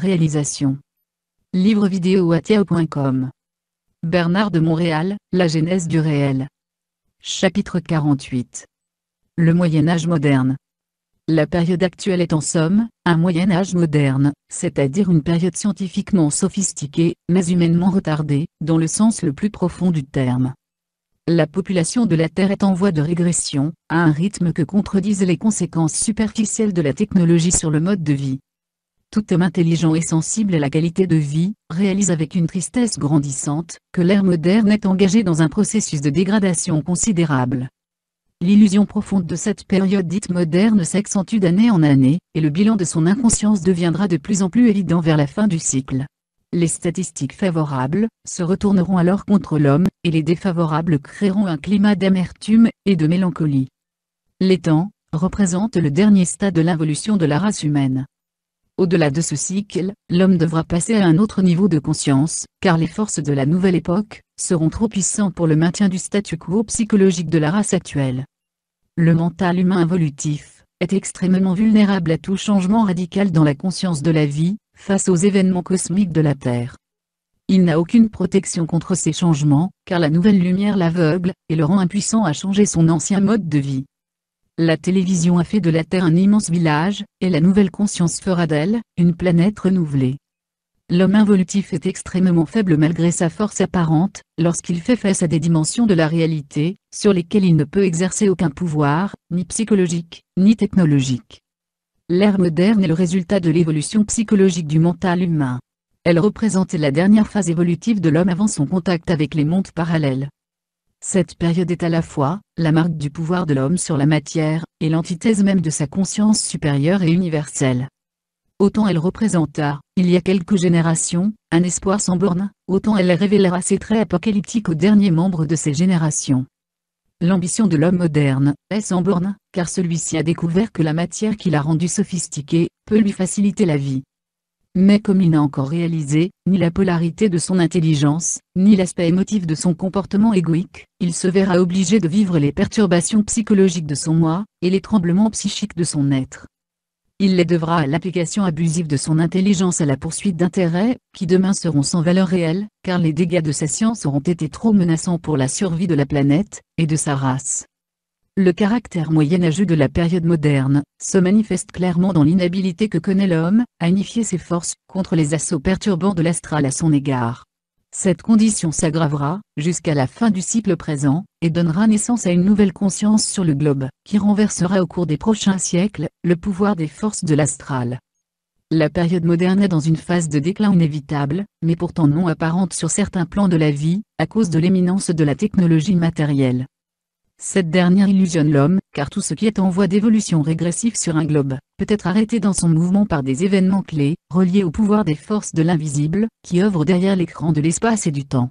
réalisation. Livre vidéo Watiao.com. Bernard de Montréal, La genèse du réel. Chapitre 48. Le Moyen-Âge moderne. La période actuelle est en somme, un Moyen-Âge moderne, c'est-à-dire une période scientifiquement sophistiquée, mais humainement retardée, dans le sens le plus profond du terme. La population de la Terre est en voie de régression, à un rythme que contredisent les conséquences superficielles de la technologie sur le mode de vie. Tout homme intelligent et sensible à la qualité de vie, réalise avec une tristesse grandissante, que l'ère moderne est engagée dans un processus de dégradation considérable. L'illusion profonde de cette période dite moderne s'accentue d'année en année, et le bilan de son inconscience deviendra de plus en plus évident vers la fin du cycle. Les statistiques favorables se retourneront alors contre l'homme, et les défavorables créeront un climat d'amertume et de mélancolie. Les temps représentent le dernier stade de l'involution de la race humaine. Au-delà de ce cycle, l'homme devra passer à un autre niveau de conscience, car les forces de la nouvelle époque seront trop puissantes pour le maintien du statu quo psychologique de la race actuelle. Le mental humain involutif est extrêmement vulnérable à tout changement radical dans la conscience de la vie, face aux événements cosmiques de la Terre. Il n'a aucune protection contre ces changements, car la nouvelle lumière l'aveugle, et le rend impuissant à changer son ancien mode de vie. La télévision a fait de la Terre un immense village, et la nouvelle conscience fera d'elle une planète renouvelée. L'homme involutif est extrêmement faible malgré sa force apparente, lorsqu'il fait face à des dimensions de la réalité, sur lesquelles il ne peut exercer aucun pouvoir, ni psychologique, ni technologique. L'ère moderne est le résultat de l'évolution psychologique du mental humain. Elle représente la dernière phase évolutive de l'homme avant son contact avec les mondes parallèles. Cette période est à la fois la marque du pouvoir de l'homme sur la matière, et l'antithèse même de sa conscience supérieure et universelle. Autant elle représenta, il y a quelques générations, un espoir sans borne, autant elle révélera ses traits apocalyptiques aux derniers membres de ces générations. L'ambition de l'homme moderne est sans borne, car celui-ci a découvert que la matière qui l'a rendu sophistiqué peut lui faciliter la vie. Mais comme il n'a encore réalisé ni la polarité de son intelligence, ni l'aspect émotif de son comportement égoïque, il se verra obligé de vivre les perturbations psychologiques de son moi, et les tremblements psychiques de son être. Il les devra à l'application abusive de son intelligence à la poursuite d'intérêts, qui demain seront sans valeur réelle, car les dégâts de sa science auront été trop menaçants pour la survie de la planète, et de sa race. Le caractère moyenâgeux de la période moderne se manifeste clairement dans l'inhabilité que connaît l'homme à unifier ses forces contre les assauts perturbants de l'astral à son égard. Cette condition s'aggravera jusqu'à la fin du cycle présent, et donnera naissance à une nouvelle conscience sur le globe, qui renversera au cours des prochains siècles le pouvoir des forces de l'astral. La période moderne est dans une phase de déclin inévitable, mais pourtant non apparente sur certains plans de la vie, à cause de l'éminence de la technologie matérielle. Cette dernière illusionne l'homme, car tout ce qui est en voie d'évolution régressive sur un globe, peut être arrêté dans son mouvement par des événements clés, reliés au pouvoir des forces de l'invisible, qui œuvrent derrière l'écran de l'espace et du temps.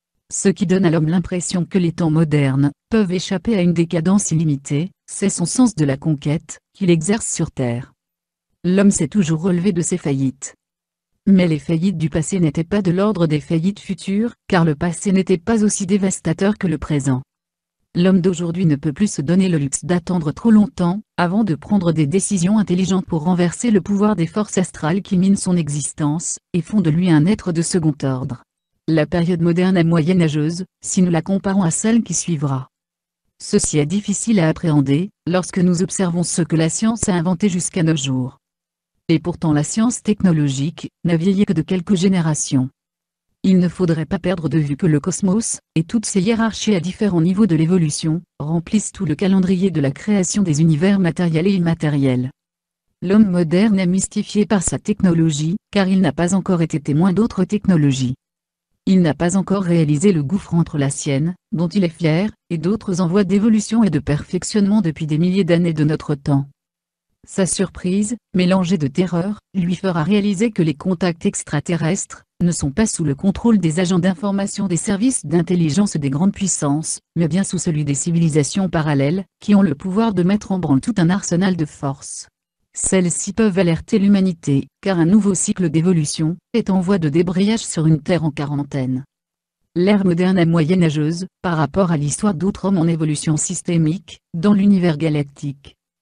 Ce qui donne à l'homme l'impression que les temps modernes peuvent échapper à une décadence illimitée, c'est son sens de la conquête, qu'il exerce sur Terre. L'homme s'est toujours relevé de ses faillites. Mais les faillites du passé n'étaient pas de l'ordre des faillites futures, car le passé n'était pas aussi dévastateur que le présent. L'homme d'aujourd'hui ne peut plus se donner le luxe d'attendre trop longtemps, avant de prendre des décisions intelligentes pour renverser le pouvoir des forces astrales qui minent son existence, et font de lui un être de second ordre. La période moderne est moyenâgeuse, si nous la comparons à celle qui suivra. Ceci est difficile à appréhender, lorsque nous observons ce que la science a inventé jusqu'à nos jours. Et pourtant la science technologique n'a vieilli que de quelques générations. Il ne faudrait pas perdre de vue que le cosmos, et toutes ses hiérarchies à différents niveaux de l'évolution, remplissent tout le calendrier de la création des univers matériels et immatériels. L'homme moderne est mystifié par sa technologie, car il n'a pas encore été témoin d'autres technologies. Il n'a pas encore réalisé le gouffre entre la sienne, dont il est fier, et d'autres en voie d'évolution et de perfectionnement depuis des milliers d'années de notre temps. Sa surprise, mélangée de terreur, lui fera réaliser que les contacts extraterrestres ne sont pas sous le contrôle des agents d'information des services d'intelligence des grandes puissances, mais bien sous celui des civilisations parallèles, qui ont le pouvoir de mettre en branle tout un arsenal de forces. Celles-ci peuvent alerter l'humanité, car un nouveau cycle d'évolution est en voie de débrayage sur une Terre en quarantaine. L'ère moderne est moyenâgeuse, par rapport à l'histoire d'autres hommes en évolution systémique, dans l'univers galactique.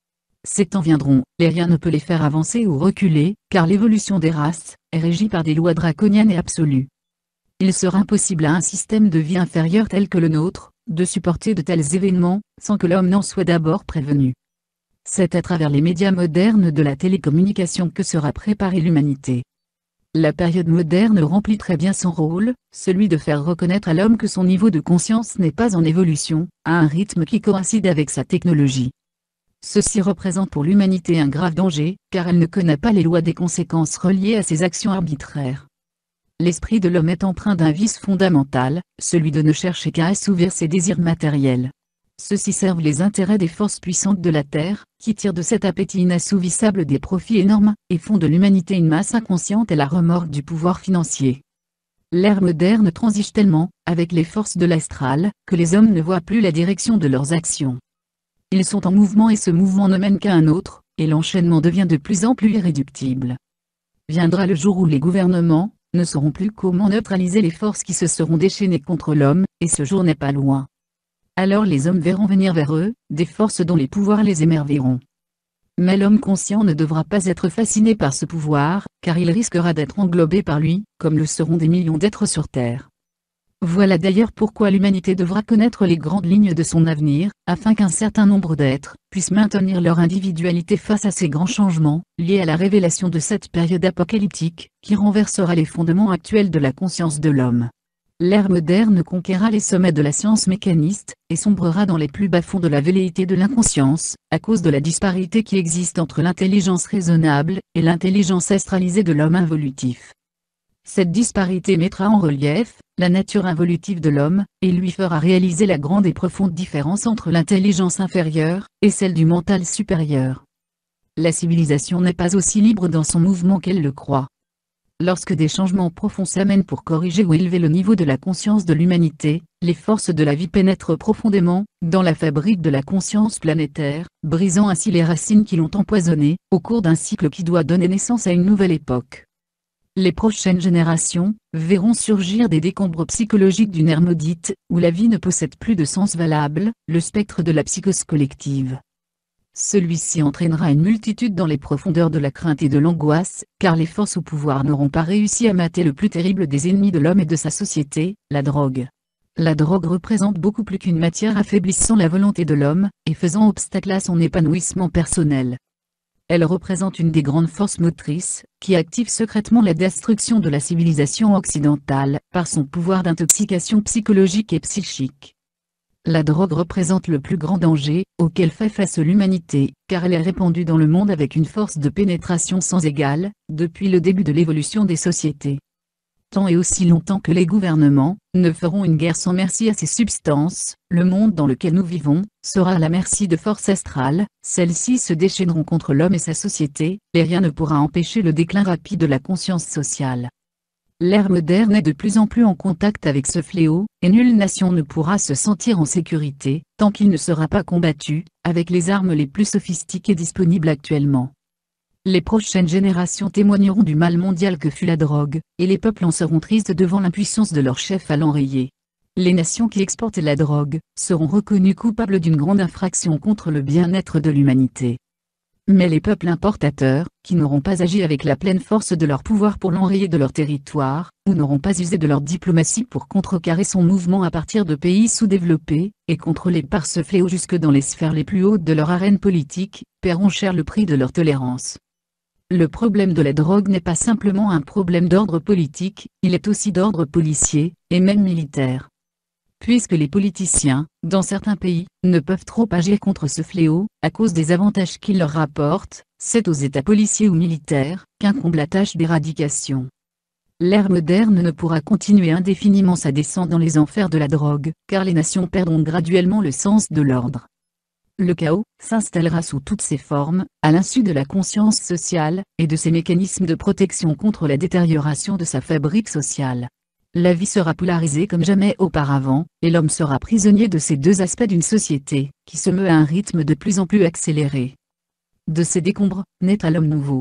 Ces temps viendront, et rien ne peut les faire avancer ou reculer, car l'évolution des races est régie par des lois draconiennes et absolues. Il sera impossible à un système de vie inférieur tel que le nôtre, de supporter de tels événements, sans que l'homme n'en soit d'abord prévenu. C'est à travers les médias modernes de la télécommunication que sera préparée l'humanité. La période moderne remplit très bien son rôle, celui de faire reconnaître à l'homme que son niveau de conscience n'est pas en évolution, à un rythme qui coïncide avec sa technologie. Ceci représente pour l'humanité un grave danger, car elle ne connaît pas les lois des conséquences reliées à ses actions arbitraires. L'esprit de l'homme est empreint d'un vice fondamental, celui de ne chercher qu'à assouvir ses désirs matériels. Ceux-ci servent les intérêts des forces puissantes de la Terre, qui tirent de cet appétit inassouvissable des profits énormes, et font de l'humanité une masse inconsciente à la remorque du pouvoir financier. L'ère moderne transige tellement, avec les forces de l'astral, que les hommes ne voient plus la direction de leurs actions. Ils sont en mouvement et ce mouvement ne mène qu'à un autre, et l'enchaînement devient de plus en plus irréductible. Viendra le jour où les gouvernements ne sauront plus comment neutraliser les forces qui se seront déchaînées contre l'homme, et ce jour n'est pas loin. Alors les hommes verront venir vers eux, des forces dont les pouvoirs les émerveilleront. Mais l'homme conscient ne devra pas être fasciné par ce pouvoir, car il risquera d'être englobé par lui, comme le seront des millions d'êtres sur Terre. Voilà d'ailleurs pourquoi l'humanité devra connaître les grandes lignes de son avenir, afin qu'un certain nombre d'êtres puissent maintenir leur individualité face à ces grands changements, liés à la révélation de cette période apocalyptique, qui renversera les fondements actuels de la conscience de l'homme. L'ère moderne conquérera les sommets de la science mécaniste, et sombrera dans les plus bas-fonds de la velléité de l'inconscience, à cause de la disparité qui existe entre l'intelligence raisonnable, et l'intelligence astralisée de l'homme involutif. Cette disparité mettra en relief la nature involutive de l'homme, et lui fera réaliser la grande et profonde différence entre l'intelligence inférieure, et celle du mental supérieur. La civilisation n'est pas aussi libre dans son mouvement qu'elle le croit. Lorsque des changements profonds s'amènent pour corriger ou élever le niveau de la conscience de l'humanité, les forces de la vie pénètrent profondément dans la fabrique de la conscience planétaire, brisant ainsi les racines qui l'ont empoisonnée, au cours d'un cycle qui doit donner naissance à une nouvelle époque. Les prochaines générations verront surgir des décombres psychologiques d'une ère maudite, où la vie ne possède plus de sens valable, le spectre de la psychose collective. Celui-ci entraînera une multitude dans les profondeurs de la crainte et de l'angoisse, car les forces au pouvoir n'auront pas réussi à mater le plus terrible des ennemis de l'homme et de sa société, la drogue. La drogue représente beaucoup plus qu'une matière affaiblissant la volonté de l'homme, et faisant obstacle à son épanouissement personnel. Elle représente une des grandes forces motrices, qui active secrètement la destruction de la civilisation occidentale, par son pouvoir d'intoxication psychologique et psychique. La drogue représente le plus grand danger, auquel fait face l'humanité, car elle est répandue dans le monde avec une force de pénétration sans égale, depuis le début de l'évolution des sociétés. Tant et aussi longtemps que les gouvernements ne feront une guerre sans merci à ces substances, le monde dans lequel nous vivons sera à la merci de forces astrales, celles-ci se déchaîneront contre l'homme et sa société, et rien ne pourra empêcher le déclin rapide de la conscience sociale. L'ère moderne est de plus en plus en contact avec ce fléau, et nulle nation ne pourra se sentir en sécurité, tant qu'il ne sera pas combattu, avec les armes les plus sophistiquées disponibles actuellement. Les prochaines générations témoigneront du mal mondial que fut la drogue, et les peuples en seront tristes devant l'impuissance de leur chef à l'enrayer. Les nations qui exportent la drogue seront reconnues coupables d'une grande infraction contre le bien-être de l'humanité. Mais les peuples importateurs, qui n'auront pas agi avec la pleine force de leur pouvoir pour l'enrayer de leur territoire, ou n'auront pas usé de leur diplomatie pour contrecarrer son mouvement à partir de pays sous-développés, et contrôlés par ce fléau jusque dans les sphères les plus hautes de leur arène politique, paieront cher le prix de leur tolérance. Le problème de la drogue n'est pas simplement un problème d'ordre politique, il est aussi d'ordre policier, et même militaire. Puisque les politiciens, dans certains pays, ne peuvent trop agir contre ce fléau, à cause des avantages qu'il leur rapporte, c'est aux États policiers ou militaires qu'incombe la tâche d'éradication. L'ère moderne ne pourra continuer indéfiniment sa descente dans les enfers de la drogue, car les nations perdront graduellement le sens de l'ordre. Le chaos s'installera sous toutes ses formes, à l'insu de la conscience sociale, et de ses mécanismes de protection contre la détérioration de sa fabrique sociale. La vie sera polarisée comme jamais auparavant, et l'homme sera prisonnier de ces deux aspects d'une société, qui se meut à un rythme de plus en plus accéléré. De ces décombres, naîtra l'homme nouveau.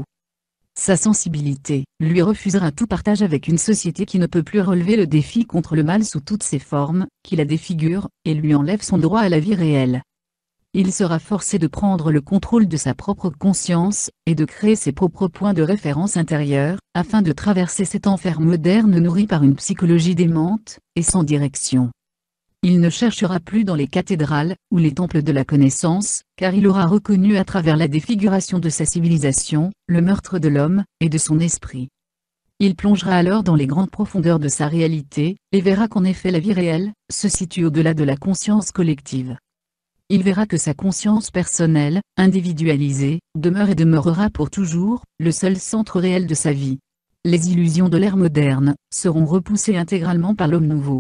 Sa sensibilité lui refusera tout partage avec une société qui ne peut plus relever le défi contre le mal sous toutes ses formes, qui la défigure, et lui enlève son droit à la vie réelle. Il sera forcé de prendre le contrôle de sa propre conscience, et de créer ses propres points de référence intérieurs, afin de traverser cet enfer moderne nourri par une psychologie démente, et sans direction. Il ne cherchera plus dans les cathédrales, ou les temples de la connaissance, car il aura reconnu à travers la défiguration de sa civilisation, le meurtre de l'homme, et de son esprit. Il plongera alors dans les grandes profondeurs de sa réalité, et verra qu'en effet la vie réelle, se situe au-delà de la conscience collective. Il verra que sa conscience personnelle, individualisée, demeure et demeurera pour toujours, le seul centre réel de sa vie. Les illusions de l'ère moderne, seront repoussées intégralement par l'homme nouveau.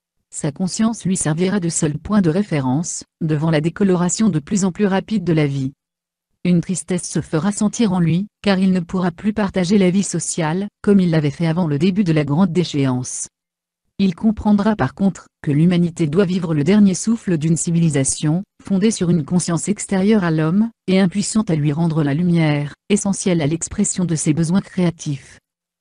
Sa conscience lui servira de seul point de référence, devant la décoloration de plus en plus rapide de la vie. Une tristesse se fera sentir en lui, car il ne pourra plus partager la vie sociale, comme il l'avait fait avant le début de la grande déchéance. Il comprendra par contre, que l'humanité doit vivre le dernier souffle d'une civilisation, fondée sur une conscience extérieure à l'homme, et impuissante à lui rendre la lumière, essentielle à l'expression de ses besoins créatifs.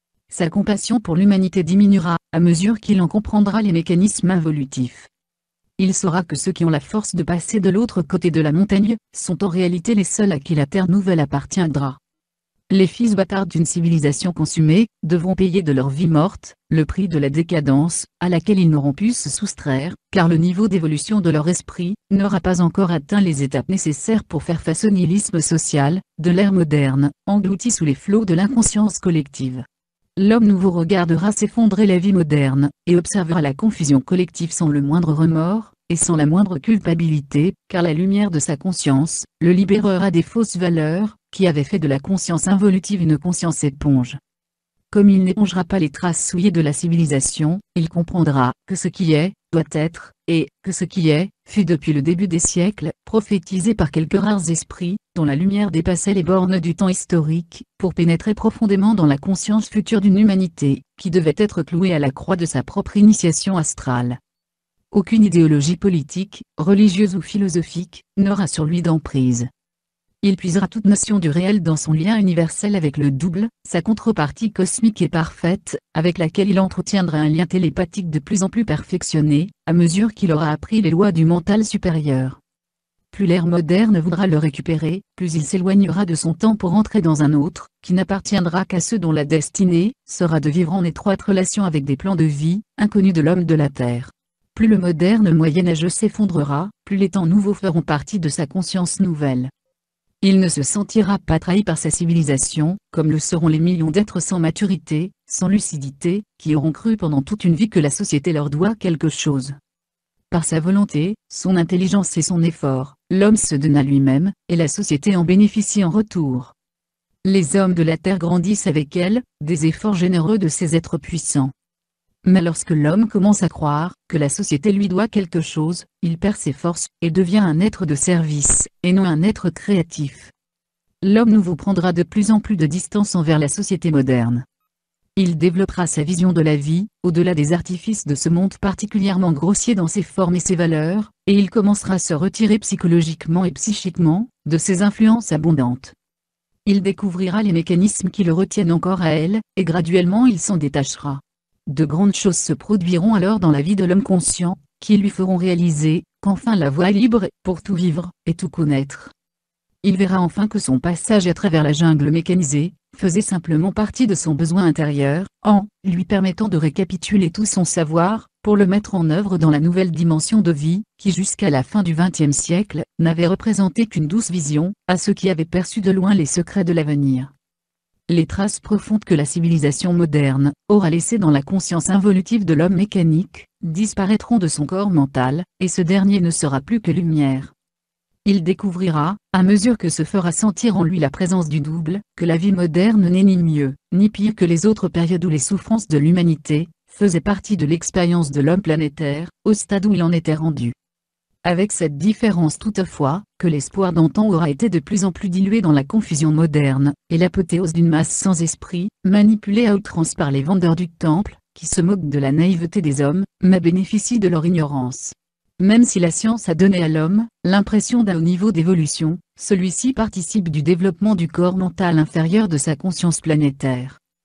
Sa compassion pour l'humanité diminuera, à mesure qu'il en comprendra les mécanismes involutifs. Il saura que ceux qui ont la force de passer de l'autre côté de la montagne, sont en réalité les seuls à qui la terre nouvelle appartiendra. Les fils bâtards d'une civilisation consumée, devront payer de leur vie morte, le prix de la décadence, à laquelle ils n'auront pu se soustraire, car le niveau d'évolution de leur esprit, n'aura pas encore atteint les étapes nécessaires pour faire face au nihilisme social, de l'ère moderne, englouti sous les flots de l'inconscience collective. L'homme nouveau regardera s'effondrer la vie moderne, et observera la confusion collective sans le moindre remords, et sans la moindre culpabilité, car la lumière de sa conscience, le libérera des fausses valeurs, qui avaient fait de la conscience involutive une conscience éponge. Comme il n'épongera pas les traces souillées de la civilisation, il comprendra que ce qui est, doit être, et que ce qui est, fut depuis le début des siècles, prophétisé par quelques rares esprits, dont la lumière dépassait les bornes du temps historique, pour pénétrer profondément dans la conscience future d'une humanité, qui devait être clouée à la croix de sa propre initiation astrale. Aucune idéologie politique, religieuse ou philosophique, n'aura sur lui d'emprise. Il puisera toute notion du réel dans son lien universel avec le double, sa contrepartie cosmique et parfaite, avec laquelle il entretiendra un lien télépathique de plus en plus perfectionné, à mesure qu'il aura appris les lois du mental supérieur. Plus l'ère moderne voudra le récupérer, plus il s'éloignera de son temps pour entrer dans un autre, qui n'appartiendra qu'à ceux dont la destinée, sera de vivre en étroite relation avec des plans de vie, inconnus de l'homme de la Terre. Plus le moderne Moyen-Âge s'effondrera, plus les temps nouveaux feront partie de sa conscience nouvelle. Il ne se sentira pas trahi par sa civilisation, comme le seront les millions d'êtres sans maturité, sans lucidité, qui auront cru pendant toute une vie que la société leur doit quelque chose. Par sa volonté, son intelligence et son effort, l'homme se donne à lui-même, et la société en bénéficie en retour. Les hommes de la terre grandissent avec elle, des efforts généreux de ces êtres puissants. Mais lorsque l'homme commence à croire que la société lui doit quelque chose, il perd ses forces, et devient un être de service, et non un être créatif. L'homme nouveau prendra de plus en plus de distance envers la société moderne. Il développera sa vision de la vie, au-delà des artifices de ce monde particulièrement grossier dans ses formes et ses valeurs, et il commencera à se retirer psychologiquement et psychiquement, de ses influences abondantes. Il découvrira les mécanismes qui le retiennent encore à elle, et graduellement il s'en détachera. De grandes choses se produiront alors dans la vie de l'homme conscient, qui lui feront réaliser qu'enfin la voie est libre pour tout vivre et tout connaître. Il verra enfin que son passage à travers la jungle mécanisée faisait simplement partie de son besoin intérieur, en lui permettant de récapituler tout son savoir, pour le mettre en œuvre dans la nouvelle dimension de vie, qui jusqu'à la fin du XXe siècle, n'avait représenté qu'une douce vision, à ceux qui avaient perçu de loin les secrets de l'avenir. Les traces profondes que la civilisation moderne aura laissées dans la conscience involutive de l'homme mécanique, disparaîtront de son corps mental, et ce dernier ne sera plus que lumière. Il découvrira, à mesure que se fera sentir en lui la présence du double, que la vie moderne n'est ni mieux, ni pire que les autres périodes où les souffrances de l'humanité faisaient partie de l'expérience de l'homme planétaire, au stade où il en était rendu. Avec cette différence toutefois, que l'espoir d'antan aura été de plus en plus dilué dans la confusion moderne, et l'apothéose d'une masse sans esprit, manipulée à outrance par les vendeurs du temple, qui se moquent de la naïveté des hommes, mais bénéficient de leur ignorance. Même si la science a donné à l'homme l'impression d'un haut niveau d'évolution, celui-ci participe du développement du corps mental inférieur de sa conscience planétaire.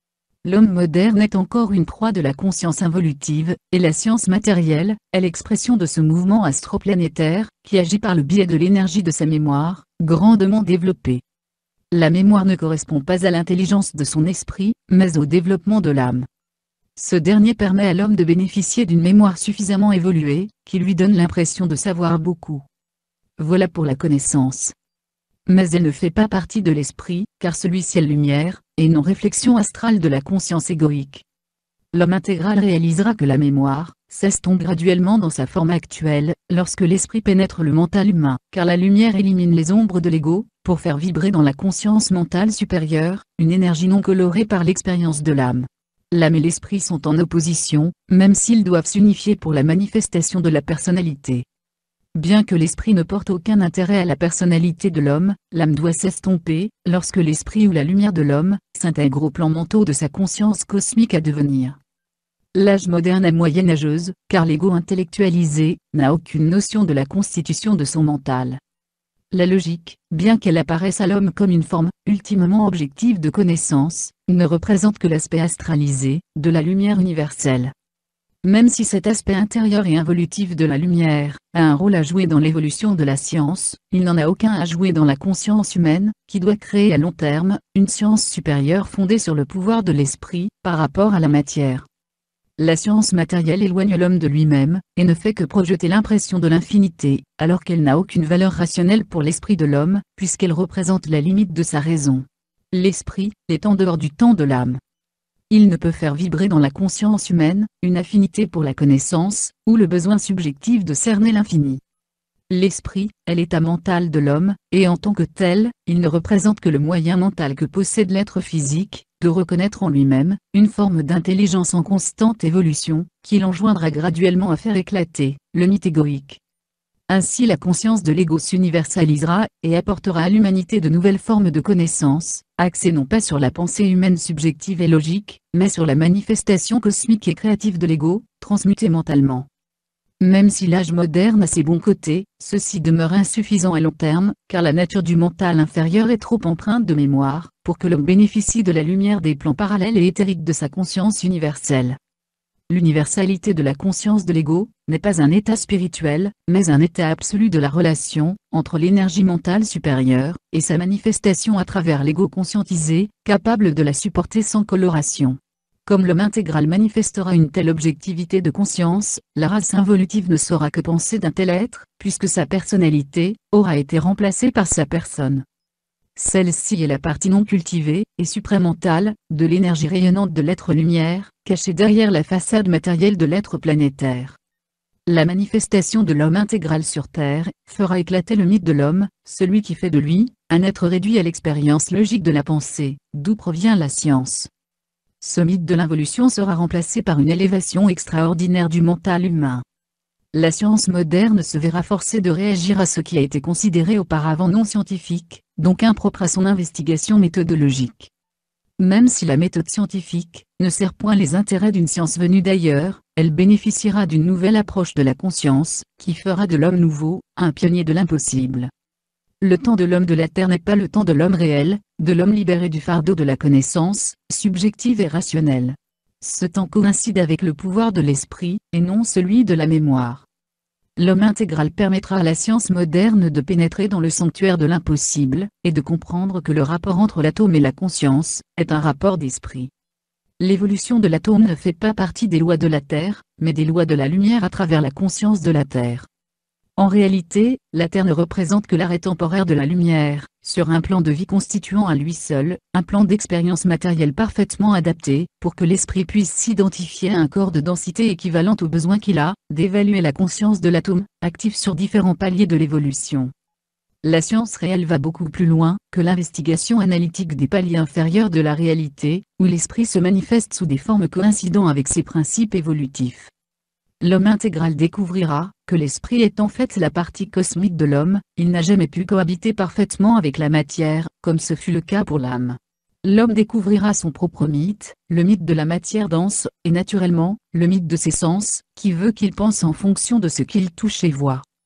L'homme moderne est encore une proie de la conscience involutive, et la science matérielle est l'expression de ce mouvement astroplanétaire, qui agit par le biais de l'énergie de sa mémoire, grandement développée. La mémoire ne correspond pas à l'intelligence de son esprit, mais au développement de l'âme. Ce dernier permet à l'homme de bénéficier d'une mémoire suffisamment évoluée, qui lui donne l'impression de savoir beaucoup. Voilà pour la connaissance. Mais elle ne fait pas partie de l'esprit, car celui-ci est lumière, et non réflexion astrale de la conscience égoïque. L'homme intégral réalisera que la mémoire s'estompe graduellement dans sa forme actuelle, lorsque l'esprit pénètre le mental humain, car la lumière élimine les ombres de l'ego, pour faire vibrer dans la conscience mentale supérieure, une énergie non colorée par l'expérience de l'âme. L'âme et l'esprit sont en opposition, même s'ils doivent s'unifier pour la manifestation de la personnalité. Bien que l'esprit ne porte aucun intérêt à la personnalité de l'homme, l'âme doit s'estomper, lorsque l'esprit ou la lumière de l'homme s'intègre aux plans mentaux de sa conscience cosmique à devenir. L'âge moderne est moyenâgeuse, car l'ego intellectualisé n'a aucune notion de la constitution de son mental. La logique, bien qu'elle apparaisse à l'homme comme une forme ultimement objective de connaissance, ne représente que l'aspect astralisé de la lumière universelle. Même si cet aspect intérieur et involutif de la lumière a un rôle à jouer dans l'évolution de la science, il n'en a aucun à jouer dans la conscience humaine, qui doit créer à long terme une science supérieure fondée sur le pouvoir de l'esprit par rapport à la matière. La science matérielle éloigne l'homme de lui-même, et ne fait que projeter l'impression de l'infinité, alors qu'elle n'a aucune valeur rationnelle pour l'esprit de l'homme, puisqu'elle représente la limite de sa raison. L'esprit est en dehors du temps de l'âme. Il ne peut faire vibrer dans la conscience humaine une affinité pour la connaissance, ou le besoin subjectif de cerner l'infini. L'esprit est l'état mental de l'homme, et en tant que tel, il ne représente que le moyen mental que possède l'être physique, de reconnaître en lui-même une forme d'intelligence en constante évolution, qui l'enjoindra graduellement à faire éclater le mythe égoïque. Ainsi la conscience de l'ego s'universalisera, et apportera à l'humanité de nouvelles formes de connaissance, axées non pas sur la pensée humaine subjective et logique, mais sur la manifestation cosmique et créative de l'ego, transmutée mentalement. Même si l'âge moderne a ses bons côtés, ceci demeure insuffisant à long terme, car la nature du mental inférieur est trop empreinte de mémoire, pour que l'homme bénéficie de la lumière des plans parallèles et éthériques de sa conscience universelle. L'universalité de la conscience de l'ego n'est pas un état spirituel, mais un état absolu de la relation entre l'énergie mentale supérieure et sa manifestation à travers l'ego conscientisé, capable de la supporter sans coloration. Comme l'homme intégral manifestera une telle objectivité de conscience, la race involutive ne saura que penser d'un tel être, puisque sa personnalité aura été remplacée par sa personne. Celle-ci est la partie non cultivée et supramentale de l'énergie rayonnante de l'être lumière, cachée derrière la façade matérielle de l'être planétaire. La manifestation de l'homme intégral sur Terre fera éclater le mythe de l'homme, celui qui fait de lui un être réduit à l'expérience logique de la pensée, d'où provient la science. Ce mythe de l'involution sera remplacé par une élévation extraordinaire du mental humain. La science moderne se verra forcée de réagir à ce qui a été considéré auparavant non scientifique, donc impropre à son investigation méthodologique. Même si la méthode scientifique ne sert point les intérêts d'une science venue d'ailleurs, elle bénéficiera d'une nouvelle approche de la conscience, qui fera de l'homme nouveau un pionnier de l'impossible. Le temps de l'homme de la Terre n'est pas le temps de l'homme réel, de l'homme libéré du fardeau de la connaissance, subjective et rationnelle. Ce temps coïncide avec le pouvoir de l'esprit, et non celui de la mémoire. L'homme intégral permettra à la science moderne de pénétrer dans le sanctuaire de l'impossible, et de comprendre que le rapport entre l'atome et la conscience est un rapport d'esprit. L'évolution de l'atome ne fait pas partie des lois de la Terre, mais des lois de la lumière à travers la conscience de la Terre. En réalité, la Terre ne représente que l'arrêt temporaire de la lumière, sur un plan de vie constituant à lui seul, un plan d'expérience matérielle parfaitement adapté, pour que l'esprit puisse s'identifier à un corps de densité équivalente au besoin qu'il a, d'évaluer la conscience de l'atome, actif sur différents paliers de l'évolution. La science réelle va beaucoup plus loin que l'investigation analytique des paliers inférieurs de la réalité, où l'esprit se manifeste sous des formes coïncidant avec ses principes évolutifs. L'homme intégral découvrira que l'esprit est en fait la partie cosmique de l'homme, il n'a jamais pu cohabiter parfaitement avec la matière, comme ce fut le cas pour l'âme. L'homme découvrira son propre mythe, le mythe de la matière dense, et naturellement, le mythe de ses sens, qui veut qu'il pense en fonction de ce qu'il touche et voit.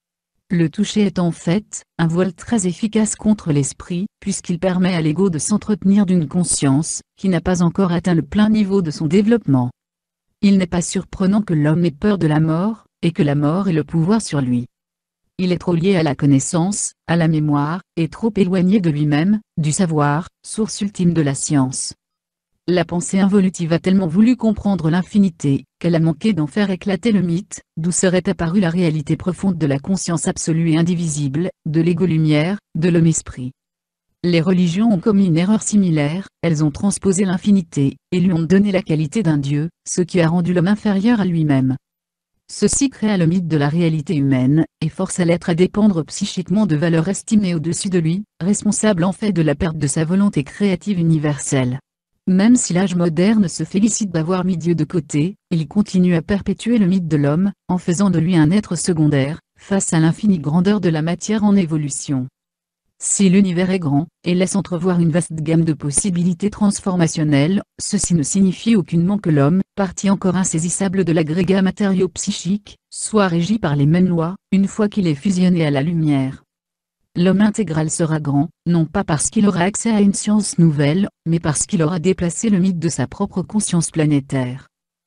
Le toucher est en fait un voile très efficace contre l'esprit, puisqu'il permet à l'ego de s'entretenir d'une conscience qui n'a pas encore atteint le plein niveau de son développement. Il n'est pas surprenant que l'homme ait peur de la mort, et que la mort ait le pouvoir sur lui. Il est trop lié à la connaissance, à la mémoire, et trop éloigné de lui-même, du savoir, source ultime de la science. La pensée involutive a tellement voulu comprendre l'infinité, qu'elle a manqué d'en faire éclater le mythe, d'où serait apparue la réalité profonde de la conscience absolue et indivisible, de l'ego-lumière, de l'homme-esprit. Les religions ont commis une erreur similaire, elles ont transposé l'infinité, et lui ont donné la qualité d'un dieu, ce qui a rendu l'homme inférieur à lui-même. Ceci créa le mythe de la réalité humaine, et força l'être à dépendre psychiquement de valeurs estimées au-dessus de lui, responsable en fait de la perte de sa volonté créative universelle. Même si l'âge moderne se félicite d'avoir mis Dieu de côté, il continue à perpétuer le mythe de l'homme, en faisant de lui un être secondaire, face à l'infinie grandeur de la matière en évolution. Si l'univers est grand, et laisse entrevoir une vaste gamme de possibilités transformationnelles, ceci ne signifie aucunement que l'homme, partie encore insaisissable de l'agrégat matériau-psychique, soit régi par les mêmes lois, une fois qu'il est fusionné à la lumière. L'homme intégral sera grand, non pas parce qu'il aura accès à une science nouvelle, mais parce qu'il aura déplacé le mythe de sa propre conscience planétaire.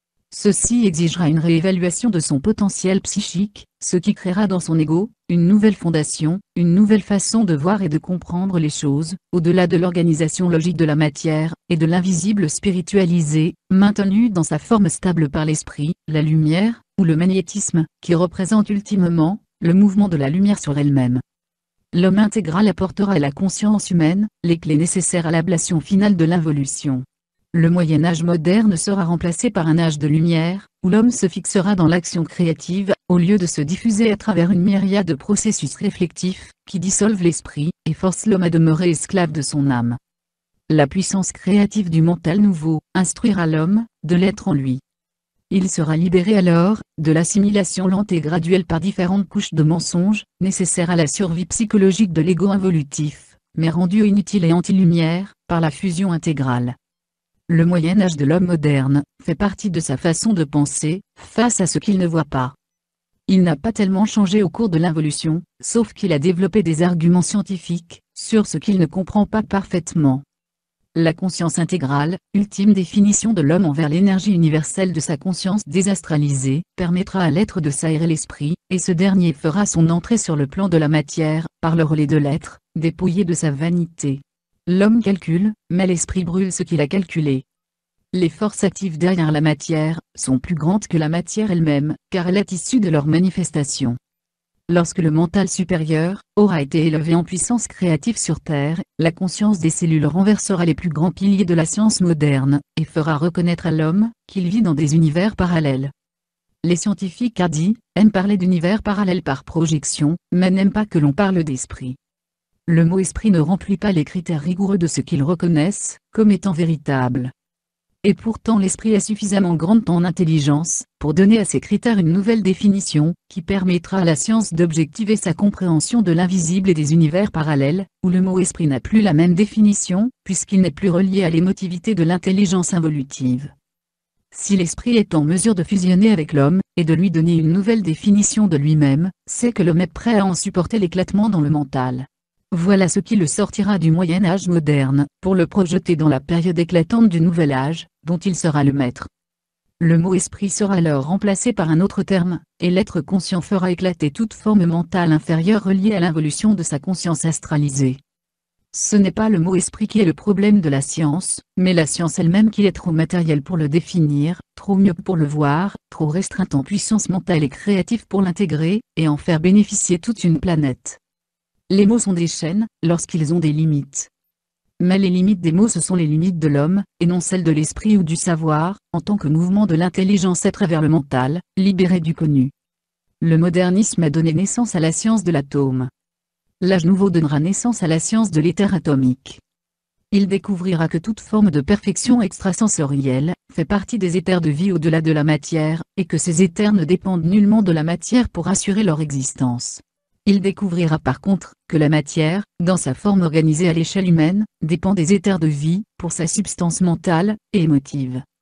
Ceci exigera une réévaluation de son potentiel psychique, ce qui créera dans son ego, une nouvelle fondation, une nouvelle façon de voir et de comprendre les choses, au-delà de l'organisation logique de la matière, et de l'invisible spiritualisé, maintenu dans sa forme stable par l'esprit, la lumière, ou le magnétisme, qui représente ultimement, le mouvement de la lumière sur elle-même. L'homme intégral apportera à la conscience humaine, les clés nécessaires à l'ablation finale de l'involution. Le Moyen-Âge moderne sera remplacé par un âge de lumière, où l'homme se fixera dans l'action créative, au lieu de se diffuser à travers une myriade de processus réflectifs, qui dissolvent l'esprit, et forcent l'homme à demeurer esclave de son âme. La puissance créative du mental nouveau, instruira l'homme, de l'être en lui. Il sera libéré alors, de l'assimilation lente et graduelle par différentes couches de mensonges, nécessaires à la survie psychologique de l'ego involutif, mais rendu inutile et anti-lumière, par la fusion intégrale. Le Moyen-Âge de l'homme moderne, fait partie de sa façon de penser, face à ce qu'il ne voit pas. Il n'a pas tellement changé au cours de l'involution, sauf qu'il a développé des arguments scientifiques, sur ce qu'il ne comprend pas parfaitement. La conscience intégrale, ultime définition de l'homme envers l'énergie universelle de sa conscience désastralisée, permettra à l'être de s'aérer l'esprit, et ce dernier fera son entrée sur le plan de la matière, par le relais de l'être, dépouillé de sa vanité. L'homme calcule, mais l'esprit brûle ce qu'il a calculé. Les forces actives derrière la matière, sont plus grandes que la matière elle-même, car elle est issue de leur manifestation. Lorsque le mental supérieur, aura été élevé en puissance créative sur Terre, la conscience des cellules renversera les plus grands piliers de la science moderne, et fera reconnaître à l'homme, qu'il vit dans des univers parallèles. Les scientifiques hardis, aiment parler d'univers parallèles par projection, mais n'aiment pas que l'on parle d'esprit. Le mot esprit ne remplit pas les critères rigoureux de ce qu'ils reconnaissent, comme étant véritable. Et pourtant l'esprit est suffisamment grand en intelligence, pour donner à ces critères une nouvelle définition, qui permettra à la science d'objectiver sa compréhension de l'invisible et des univers parallèles, où le mot esprit n'a plus la même définition, puisqu'il n'est plus relié à l'émotivité de l'intelligence involutive. Si l'esprit est en mesure de fusionner avec l'homme, et de lui donner une nouvelle définition de lui-même, c'est que l'homme est prêt à en supporter l'éclatement dans le mental. Voilà ce qui le sortira du Moyen-Âge moderne, pour le projeter dans la période éclatante du Nouvel Âge, dont il sera le maître. Le mot esprit sera alors remplacé par un autre terme, et l'être conscient fera éclater toute forme mentale inférieure reliée à l'involution de sa conscience astralisée. Ce n'est pas le mot esprit qui est le problème de la science, mais la science elle-même qui est trop matérielle pour le définir, trop myope pour le voir, trop restreinte en puissance mentale et créative pour l'intégrer, et en faire bénéficier toute une planète. Les mots sont des chaînes, lorsqu'ils ont des limites. Mais les limites des mots ce sont les limites de l'homme, et non celles de l'esprit ou du savoir, en tant que mouvement de l'intelligence à travers le mental, libéré du connu. Le modernisme a donné naissance à la science de l'atome. L'âge nouveau donnera naissance à la science de l'éther atomique. Il découvrira que toute forme de perfection extrasensorielle, fait partie des éthers de vie au-delà de la matière, et que ces éthers ne dépendent nullement de la matière pour assurer leur existence. Il découvrira par contre, que la matière, dans sa forme organisée à l'échelle humaine, dépend des éthers de vie, pour sa substance mentale, et émotive.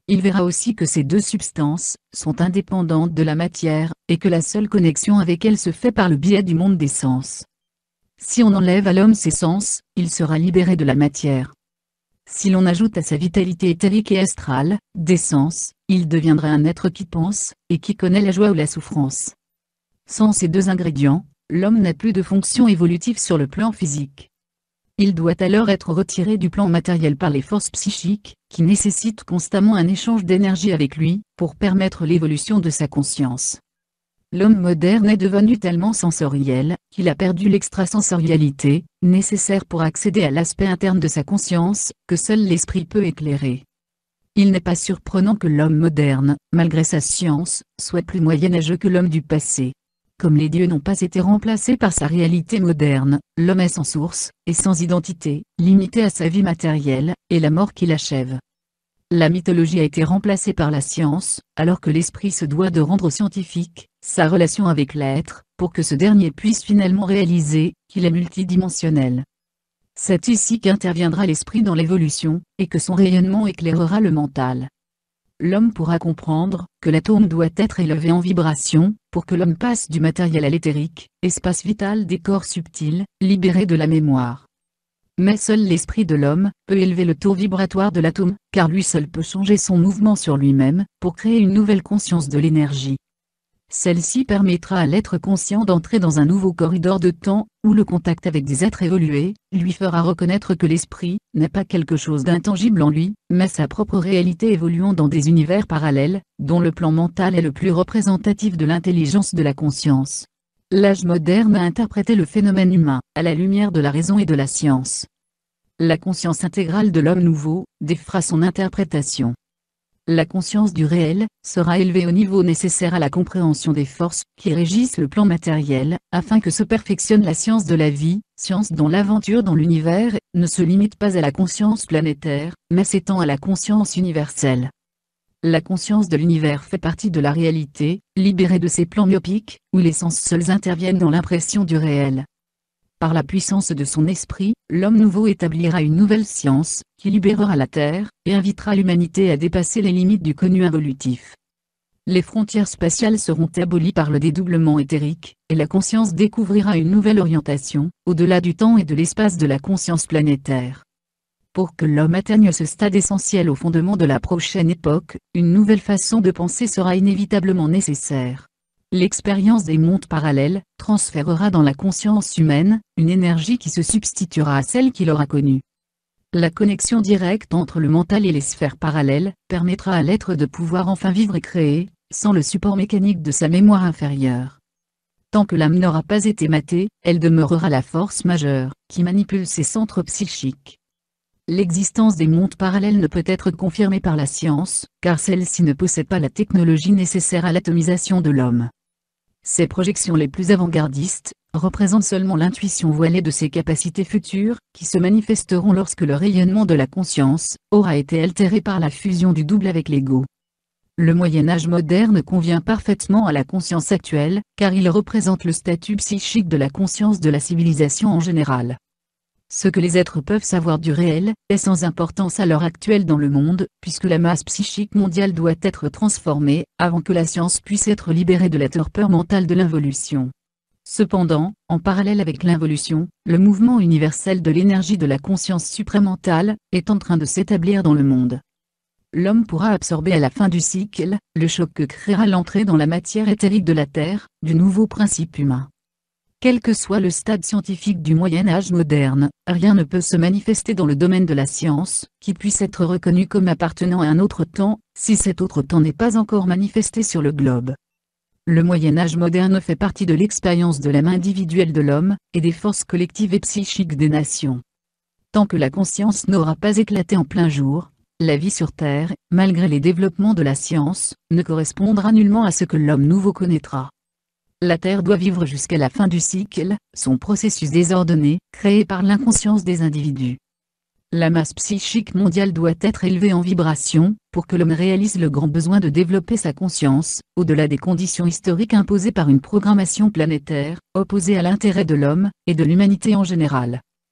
Il verra aussi que ces deux substances sont indépendantes de la matière, et que la seule connexion avec elle se fait par le biais du monde des sens. Si on enlève à l'homme ses sens, il sera libéré de la matière. Si l'on ajoute à sa vitalité éthérique et astrale des sens, il deviendra un être qui pense, et qui connaît la joie ou la souffrance. Sans ces deux ingrédients, l'homme n'a plus de fonction évolutive sur le plan physique. Il doit alors être retiré du plan matériel par les forces psychiques, qui nécessitent constamment un échange d'énergie avec lui, pour permettre l'évolution de sa conscience. L'homme moderne est devenu tellement sensoriel, qu'il a perdu l'extrasensorialité, nécessaire pour accéder à l'aspect interne de sa conscience, que seul l'esprit peut éclairer. Il n'est pas surprenant que l'homme moderne, malgré sa science, soit plus moyenâgeux que l'homme du passé. Comme les dieux n'ont pas été remplacés par sa réalité moderne, l'homme est sans source, et sans identité, limité à sa vie matérielle, et la mort qui l'achève. La mythologie a été remplacée par la science, alors que l'esprit se doit de rendre scientifique sa relation avec l'être, pour que ce dernier puisse finalement réaliser qu'il est multidimensionnel. C'est ici qu'interviendra l'esprit dans l'évolution, et que son rayonnement éclairera le mental. L'homme pourra comprendre que l'atome doit être élevé en vibration, pour que l'homme passe du matériel à l'éthérique, espace vital des corps subtils, libéré de la mémoire. Mais seul l'esprit de l'homme peut élever le taux vibratoire de l'atome, car lui seul peut changer son mouvement sur lui-même, pour créer une nouvelle conscience de l'énergie. Celle-ci permettra à l'être conscient d'entrer dans un nouveau corridor de temps, où le contact avec des êtres évolués, lui fera reconnaître que l'esprit n'est pas quelque chose d'intangible en lui, mais sa propre réalité évoluant dans des univers parallèles, dont le plan mental est le plus représentatif de l'intelligence de la conscience. L'âge moderne a interprété le phénomène humain, à la lumière de la raison et de la science. La conscience intégrale de l'homme nouveau défera son interprétation. La conscience du réel sera élevée au niveau nécessaire à la compréhension des forces qui régissent le plan matériel, afin que se perfectionne la science de la vie, science dont l'aventure dans l'univers ne se limite pas à la conscience planétaire, mais s'étend à la conscience universelle. La conscience de l'univers fait partie de la réalité, libérée de ces plans myopiques, où les sens seuls interviennent dans l'impression du réel. Par la puissance de son esprit, l'homme nouveau établira une nouvelle science, qui libérera la Terre, et invitera l'humanité à dépasser les limites du connu involutif. Les frontières spatiales seront abolies par le dédoublement éthérique, et la conscience découvrira une nouvelle orientation, au-delà du temps et de l'espace de la conscience planétaire. Pour que l'homme atteigne ce stade essentiel au fondement de la prochaine époque, une nouvelle façon de penser sera inévitablement nécessaire. L'expérience des mondes parallèles transférera dans la conscience humaine une énergie qui se substituera à celle qu'il aura connue. La connexion directe entre le mental et les sphères parallèles permettra à l'être de pouvoir enfin vivre et créer, sans le support mécanique de sa mémoire inférieure. Tant que l'âme n'aura pas été matée, elle demeurera la force majeure qui manipule ses centres psychiques. L'existence des mondes parallèles ne peut être confirmée par la science, car celle-ci ne possède pas la technologie nécessaire à l'atomisation de l'homme. Ces projections les plus avant-gardistes représentent seulement l'intuition voilée de ses capacités futures, qui se manifesteront lorsque le rayonnement de la conscience aura été altéré par la fusion du double avec l'ego. Le Moyen-Âge moderne convient parfaitement à la conscience actuelle, car il représente le statut psychique de la conscience de la civilisation en général. Ce que les êtres peuvent savoir du réel est sans importance à l'heure actuelle dans le monde, puisque la masse psychique mondiale doit être transformée, avant que la science puisse être libérée de la torpeur mentale de l'involution. Cependant, en parallèle avec l'involution, le mouvement universel de l'énergie de la conscience supramentale est en train de s'établir dans le monde. L'homme pourra absorber à la fin du cycle le choc que créera l'entrée dans la matière éthérique de la Terre, du nouveau principe humain. Quel que soit le stade scientifique du Moyen-Âge moderne, rien ne peut se manifester dans le domaine de la science, qui puisse être reconnu comme appartenant à un autre temps, si cet autre temps n'est pas encore manifesté sur le globe. Le Moyen-Âge moderne fait partie de l'expérience de l'âme individuelle de l'homme, et des forces collectives et psychiques des nations. Tant que la conscience n'aura pas éclaté en plein jour, la vie sur Terre, malgré les développements de la science, ne correspondra nullement à ce que l'homme nouveau connaîtra. La Terre doit vivre jusqu'à la fin du cycle, son processus désordonné, créé par l'inconscience des individus. La masse psychique mondiale doit être élevée en vibration, pour que l'homme réalise le grand besoin de développer sa conscience, au-delà des conditions historiques imposées par une programmation planétaire, opposée à l'intérêt de l'homme, et de l'humanité en général.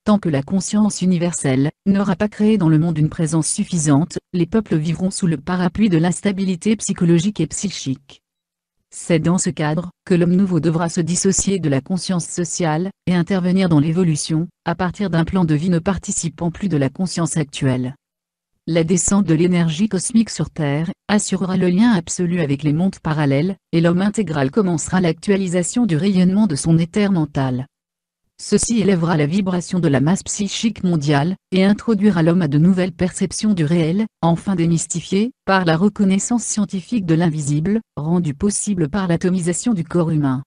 Tant que la conscience universelle n'aura pas créé dans le monde une présence suffisante, les peuples vivront sous le parapluie de l'instabilité psychologique et psychique. C'est dans ce cadre que l'homme nouveau devra se dissocier de la conscience sociale et intervenir dans l'évolution, à partir d'un plan de vie ne participant plus de la conscience actuelle. La descente de l'énergie cosmique sur Terre assurera le lien absolu avec les mondes parallèles, et l'homme intégral commencera l'actualisation du rayonnement de son éther mental. Ceci élèvera la vibration de la masse psychique mondiale, et introduira l'homme à de nouvelles perceptions du réel, enfin démystifiées par la reconnaissance scientifique de l'invisible, rendue possible par l'atomisation du corps humain.